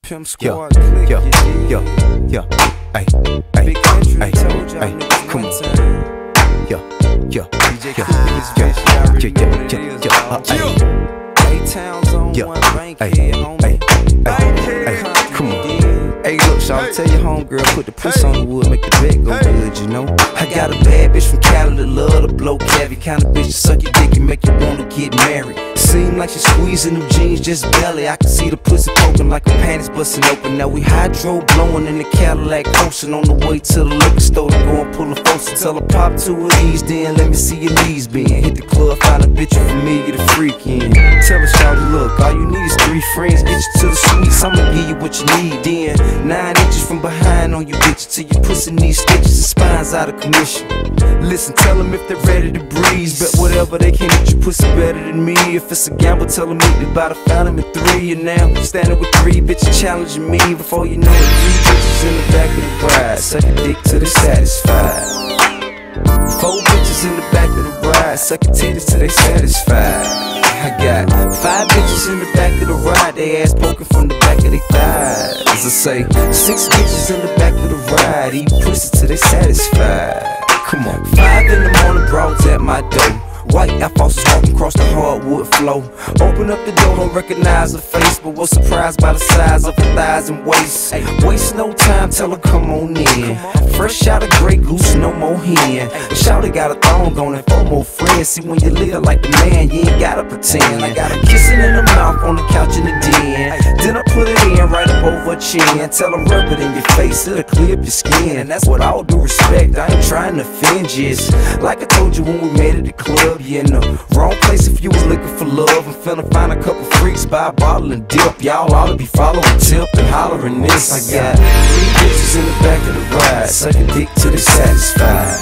Pimp squad, click, yo, ay, Big country, ay, told y'all ay, niggas come one on. time. yo, DJ Quik in this bitch, y'all already know what it is, dawg. A-Town's on one, Bankhead, homie. Come on. Hey, look, shawty, tell your homegirl, put the puss on the wood, make the bed go good, you know. I got a bad bitch from Cali that love to blow cavi, kind of bitch to suck your dick and make you wanna get married. Seem like she squeezing them jeans just barely. I can see the pussy poking like her panties busting open. Now we hydro blowing in the Cadillac, coasting on the way to the liquor store to go and pull a folks and tell her pop two of these, then let me see your knees bend. Hit the club, find a bitch you familiar to freak in. Tell her, shawty, look, all you need is 3 friends, get you to the suites, I'ma give you what you need. Then 9 inches from behind on you bitch till your pussy needs stitches and spines out of commission. Listen, tell them if they're ready to breeze, but whatever, they can't get your pussy better than me. If it's a gamble, tell them they bout to find him at 3. And now I'm standing with 3 bitches challenging me. Before you know it, 3 bitches in the back of the ride, sucking dick till they satisfied. 4 bitches in the back of the ride, sucking titties till they satisfied. I got 5 bitches in the back of the ride, they ass poking from the back of their thighs. As I say, 6 bitches in the back of the ride, eat pussy till they satisfied. Come on. 5 in the morning, broads at my door. White Air Forces walking across the hardwood floor. Open up the door, don't recognize her face, but was surprised by the size of her thighs and waist. Hey, waste no time, tell her come on in. Fresh out of Grey Goose, no more hen. Shawty got a thong on and 4 more friends. See, when you live like the man, you ain't gotta pretend. I got her kissing in the mouth on the couch in the den. Then I put it in right up over her chin. Tell her rub it in your face, it'll clear up your skin. And that's what all due respect, I ain't trying to offend you. It's like I told you when we met at the club, you in the wrong place if you was looking for love. I'm finna find a couple freaks, buy a bottle and dip. Y'all ought to be following tip and hollering this. I got 3 bitches in the back of the ride, sucking dick till they satisfied.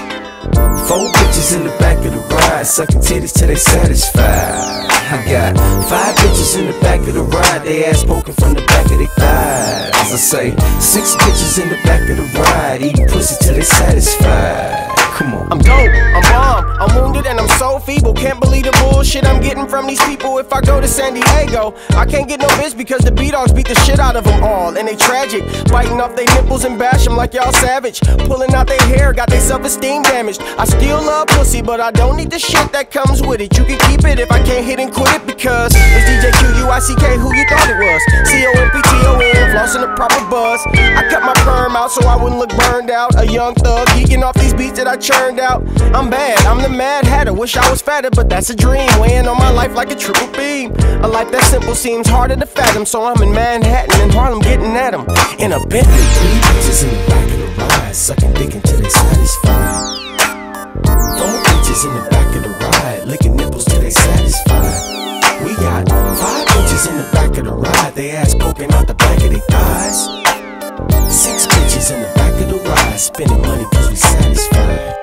4 bitches in the back of the ride, sucking titties till they satisfied. I got 5 bitches in the back of the ride, they ass poking from the back of their thighs. As I say, 6 bitches in the back of the ride, eating pussy till they satisfied. Come on. I'm dope, I'm bomb, I'm wounded and I'm so feeble. Can't believe the bullshit I'm getting from these people. If I go to San Diego, I can't get no bitch because the B-Dogs beat the shit out of them all. And they tragic, biting off their nipples and bash them like y'all savage. Pulling out their hair, got their self-esteem damaged. I still love pussy, but I don't need the shit that comes with it. You can keep it if I can't hit and quit it, because it's DJ Quik, who you thought it was. C-O-M-P-T-O-N, flossing the proper buzz. I cut my perm out so I wouldn't look burned out. A young thug, geeking off these beats that I churned out. I'm bad, I'm the Mad Hatter. Wish I was fatter, but that's a dream. Weighing on my life like a triple beam. A life that simple seems harder to fathom, so I'm in Manhattan and Harlem getting at them in a Bentley. 3 bitches in the back of the ride, sucking dick until they satisfied. 4 bitches in the back of the ride, licking nipples till they satisfied. We got 5 bitches in the back of the ride, they ass poking out the back of their thighs. 6 bitches in the back of the ride, spending money cause we satisfied.